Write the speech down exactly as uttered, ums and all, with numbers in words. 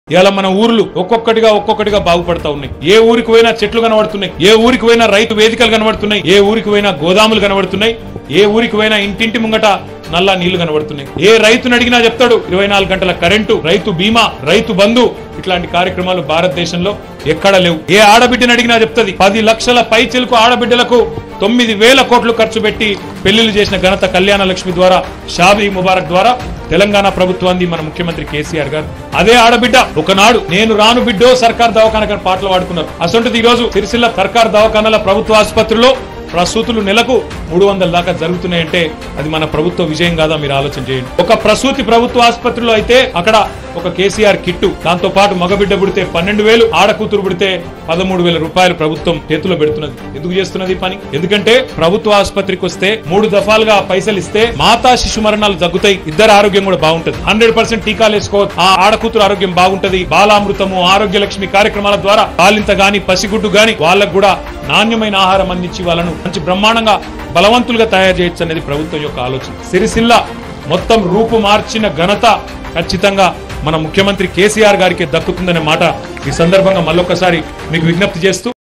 ఇలా మన ఊర్లు ఒక్కొక్కటిగా ఒక్కొక్కటిగా బాగుపడతా ఉన్నాయి. ఏ ఊరికి పోయినా చెట్లు కనబడుతున్నాయి, ఏ ఊరికి పోయినా రైతు వేదికలు కనబడుతున్నాయి, ఏ ఊరికి పోయినా గోదాములు కనబడుతున్నాయి, ఏ ఊరికి పోయినా ఇంటింటి ముంగట నల్ల నీళ్లు కనబడుతున్నాయి. ఏ రైతుని అడిగినా చెప్తాడు ఇరవై నాలుగు గంటల కరెంటు, రైతు బీమా, రైతు బంధు. ఇట్లాంటి కార్యక్రమాలు భారతదేశంలో ఎక్కడ లేవు. ఏ ఆడబిడ్డని అడిగినా చెప్తుంది పది లక్షల పై చెలుకు ఆడబిడ్డలకు తొమ్మిది వేల కోట్లు ఖర్చు పెట్టి పెళ్లిళ్లు చేసిన ఘనత కళ్యాణ లక్ష్మి ద్వారా, షాదీ ముబారక్ ద్వారా తెలంగాణ ప్రభుత్వాన్ని మన ముఖ్యమంత్రి కేసీఆర్ గారు. అదే ఆడబిడ్డ ఒకనాడు నేను రాను బిడ్డో సర్కార్ దవాఖాన పాటలు పాడుకున్నారు. అసొంటిది ఈ రోజు సిరిసిల్ల సర్కార్ దవాఖానాల ప్రభుత్వ ఆసుపత్రిలో ప్రసూతులు నెలకు మూడు వందల దాకా జరుగుతున్నాయంటే అది మన ప్రభుత్వ విజయం కాదా? మీరు ఆలోచన చేయండి. ఒక ప్రసూతి ప్రభుత్వ ఆసుపత్రిలో అయితే అక్కడ ఒక కేసీఆర్ కిట్టు, దాంతో పాటు మగబిడ్డ పుడితే పన్నెండు వేలు, ఆడ కూతురు పుడితే పదమూడు వేల రూపాయలు ప్రభుత్వం చేతిలో పెడుతున్నది. ఎందుకు చేస్తున్నది పని? ఎందుకంటే ప్రభుత్వ ఆసుపత్రికి వస్తే మూడు దఫాలుగా పైసలు ఇస్తే మాతా శిశు మరణాలు తగ్గుతాయి, ఇద్దరు ఆరోగ్యం కూడా బాగుంటది, హండ్రెడ్ పర్సెంట్ టీకాలు వేసుకోవచ్చు, ఆ ఆడ కూతురు ఆరోగ్యం బాగుంటది. బాలామృతము, ఆరోగ్య లక్ష్మి కార్యక్రమాల ద్వారా బాలింత గాని పసిగుడ్డు గాని వాళ్ళకు కూడా నాణ్యమైన ఆహారం అందించి వాళ్ళను మంచి బ్రహ్మాండంగా బలవంతులుగా తయారు చేయొచ్చు అనేది ప్రభుత్వం యొక్క ఆలోచన. సిరిసిల్ల మొత్తం రూపు మార్చిన ఘనత ఖచ్చితంగా మన ముఖ్యమంత్రి కేసీఆర్ గారికి దక్కుతుందనే మాట ఈ సందర్భంగా మళ్ళొక్కసారి మీకు విజ్ఞప్తి చేస్తూ